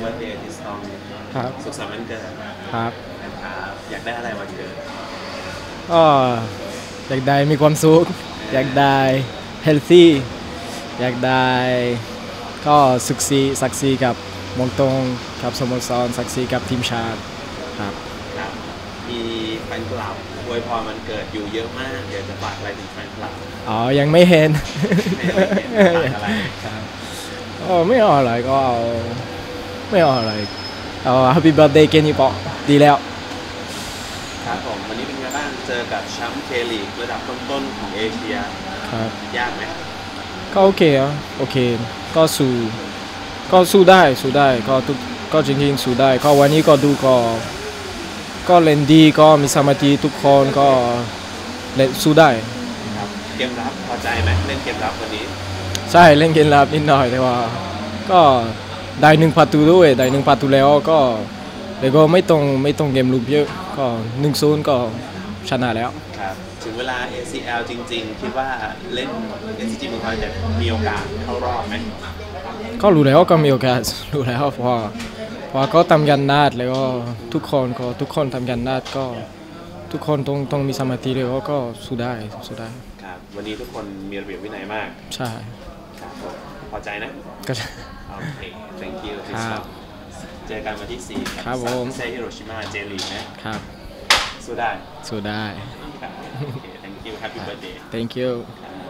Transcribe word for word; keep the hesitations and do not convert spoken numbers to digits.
birthday this song ครับสุขสันต์วันเกิดครับนะครับอยากได้อะไรวันเกิดก็อยากได้มีความสุขอยากได้ healthy อยากได้ก็สุขสีสักสีกับมงตงกับสโมสรสักสีกับทีมชาติครับครับมีแฟนคลับอวยพรวันเกิดอยู่เยอะมากอยากจะฝากอะไรถึงแฟนคลับอ๋อยังไม่เห็นไม่เห็นฝากอะไรครับอ๋อไม่เอาอะไรก็เอาไม่เอาอะไรเอา Happy Birthday แค่นี้พอดีแล้วครับผมวันนี้เป็นไงบ้างเจอกับแชมป์เคลีกระดับต้นๆของเอเชียครับยากไหมก็โอเคอ่ะโอเคก็สู้ก็สู้ได้สู้ได้ก็ทุกก็จริงๆสู้ได้ก็วันนี้ก็ดูก็ก็เล่นดีก็มีสมาธิทุกคนก็เล่นสู้ได้ครับเกมรับพอใจไหมเล่นเกมรับวันนี้ใช่เล่นเกมรับนิดหน่อยแต่ว่าก็ได้หนึ่งประตูด้วยได้หนึ่งประตูแล้วก็แต่ก็ไม่ต้องไม่ต้องเกมลุกเยอะก็หนึ่งศูนย์ก็ชนะแล้วครับถึงเวลา เอ ซี แอล จริงๆคิดว่าเล่น เอส ซี จี เมืองทองจะมีโอกาสเข้ารอบไหมก็รู้แล้วก็มีโอกาสรู้แล้วเพราะว่าเพราะก็ทำกันนัดแล้วก็ทุกคนก็ทุกคนทำกันนัดก็ทุกคนต้องต้องมีสมาธิแล้วก็สู้ได้สู้ได้ครับวันนี้ทุกคนมีระเบียบวินัยมากใช่ครับพอใจนะก็โอเค thank you ครับเจอกันวันที่สี่ครับผมเซฮิโรชิมาเจลีกนะครับสู้ได้สู้ได้ครับโอเค thank you happy birthday thank you ครับ